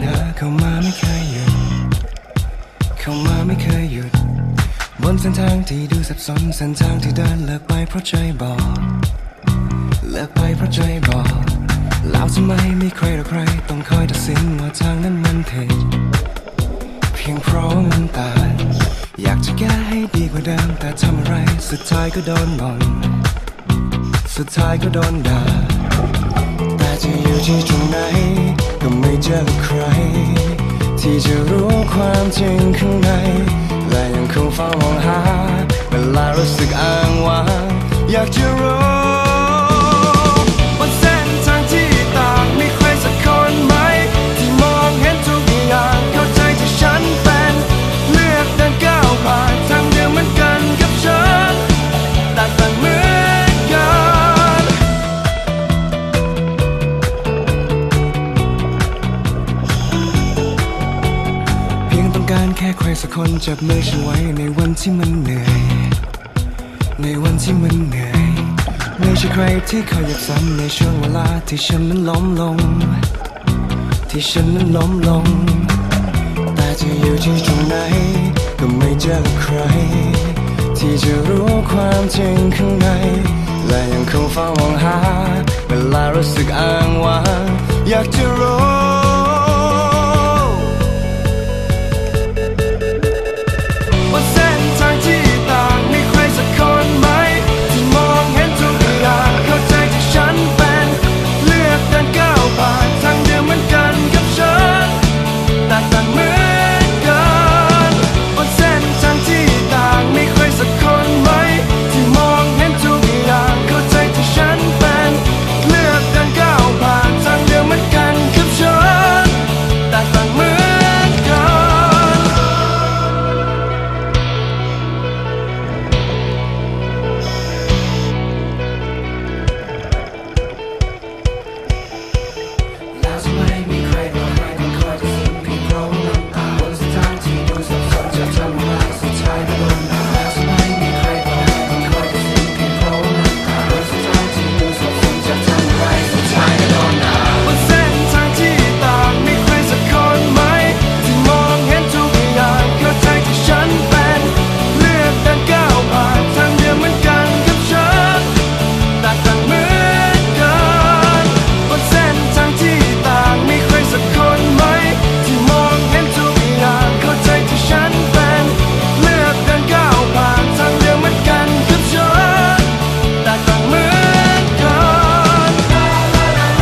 หาเข้ามาไม่เคยหยุดเข้ามาไม่เคยหยุดบนเส้นทางที่ดูสับสนเส้นทางที่เดินเลิกไปเพราะใจบอกเลิกไปเพราะใจบอกแล้วทำไมไม่ใครหรือใครต้องคอยตัดสินว่าทางนั้นมันผิดเพียงเพราะมันต่างอยากจะแก้ให้ดีกว่าเดิมแต่ทำอะไรสุดท้ายก็โดนบ่นสุดท้ายก็โดนด่าแต่จะอยู่ที่ตรงไหนก็ไม่เจอใครที่จะรู้ความจริงข้างในและยังคงเฝ้ามองหาเวลารู้สึกอ้างว้างอยากจะรู้บนเส้นทางที่ต่างมีใครสักคนไหมที่มองเห็นทุกอย่างเข้าใจที่ฉันเป็นเลือกเดินก้าวผ่านทางเดียวเหมือนกันกับฉันแต่ต่างเหมือนกันเพียงต้องการแค่ใครสักคนจับมือฉันไว้ในวันที่มันเหนื่อยในวันที่มันเหนื่อยไม่ใช่ใครที่คอยอยากซ้ำในช่วงเวลาที่ฉันนั้นล้มลงที่ฉันนั้นล้มลงแต่จะอยู่ที่ตรงไหนก็ไม่เจอใครที่จะรู้ความจริงข้างในและยังคงเฝ้ามองหาเวลารู้สึกอ้างว้างอยากจะรู้ว่าเส้นทางที่ต่างมีใครสักคนไหมที่มองเห็นทุกอย่างเข้าใจที่ฉันเป็นเลือกเดินก้าวผ่านทางเดียวเหมือนกันกับฉันแต่ต่างเหมือนกันบนเส้นทางที่ต่างมีใครสักคนไหมที่มองเห็นทุกอย่างเข้าใจที่ฉันเป็นเลือกเดินก้าวผ่านทางเดียวเหมือนกันกับฉันแต่ต่างเหมือนกันแล้วทำไมมีใครต่อใครต้องคอยตัดสินเพียงเพราะน้ำตาบนเส้นทางที่ดูสับสนจะทำอะไรสุดท้ายก็โดนด่าแล้วทำไมมีใครต่อใครต้องคอยตัดสินเพียงเพราะน้ำตาบนเส้นทางที่ดูสับสนจะทำอะไรสุดท้ายก็โดนด่าบนเส้นทางที่ต่างมีใครสักคนไหมที่มองเห็นทุกอย่างเข้าใจที่ฉันเป็นเลือกเดินก้าวผ่านทางเดียวเหมือนกันกับฉันแต่ต่างเหมือนกันบนเส้นทางที่ต่างมีใครสักคนไหมที่มองเห็นทุกอย่างเข้าใจที่ฉันเป็นเลือกเดินก้าวผ่านทางเดียวเหมือนกันกับฉันแต่ต่างเหมือนกัน